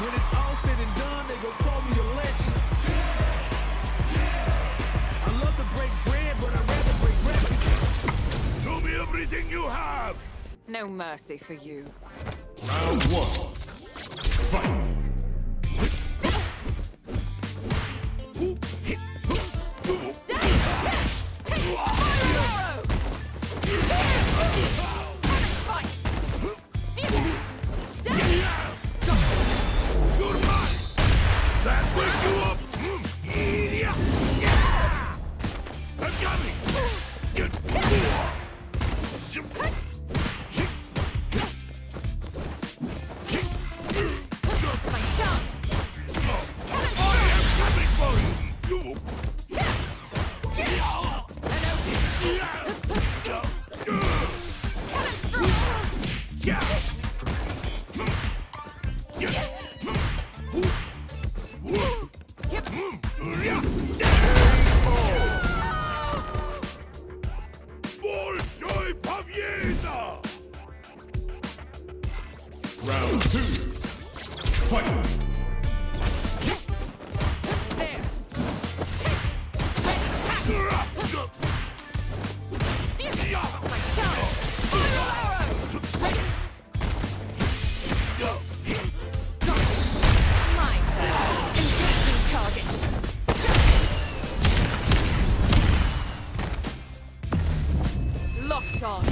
When it's all said and done, they gon' call me a legend. I love to break bread, but I'd rather break records. Show me everything you have! No mercy for you. Round 1. Fight! Round 2. Fight! Locked on.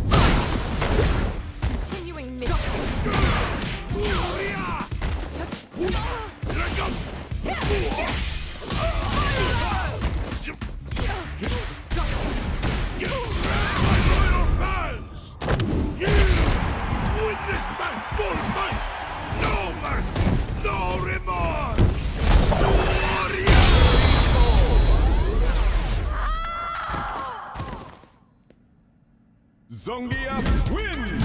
Continuing mission. Witness my full might! No mercy! No remorse! Zanggief wins!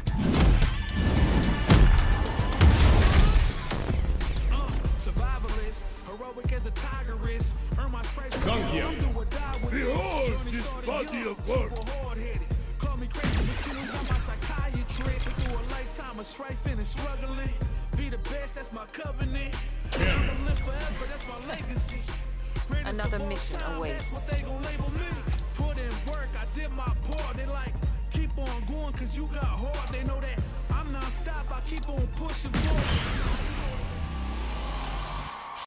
Survivalist, heroic as a tiger is. Earn my stripes. Zanggief. Behold this body of work! Call me crazy, but you got my psychiatrist. Through a lifetime of strifing and struggling. Be the best, that's my covenant. I'ma live forever, that's my legacy. Another mission awaits. That's what they gon' label me. Put in work, I did my part. They like, keep on going, cause you got hard. They know that I'm non-stop, I keep on pushing forward.